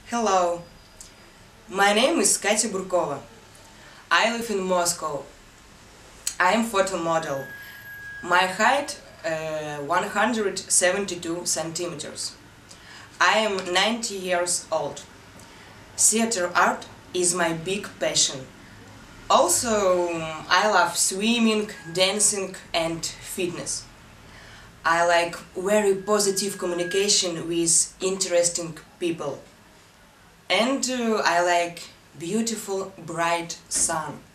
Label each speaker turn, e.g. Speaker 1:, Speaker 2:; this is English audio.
Speaker 1: Hello, my name is Katya Burkova. I live in Moscow. I am photo model. My height 172 centimeters. I am 90 years old. Theater art is my big passion. Also, I love swimming, dancing and fitness. I like very positive communication with interesting people. And I like beautiful bright sun.